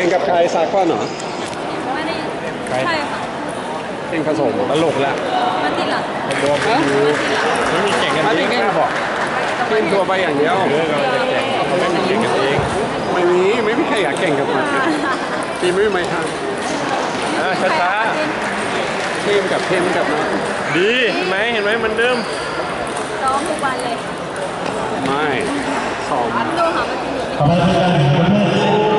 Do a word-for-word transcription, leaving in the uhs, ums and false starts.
กับใครซาก้อนเหรอไม่ได้ใช่ค่ะเก่งผสมตลกแหละมาติดหลักรวมอยู่ไม่มีเก่งกันเองก็บอกเล่นตัวไปอย่างเดียวเรื่องเราจะเก่งเขาไม่มีเก่งกันเองไม่มีไม่มีใครอยากเก่งกับมันทีมไม่มีทางช้าๆทีมกับทีมกับนะดีเห็นไหมเห็นไหมมันเดิมซ้อมทุกวันเลยไม่ซ้อมดูหามาจริง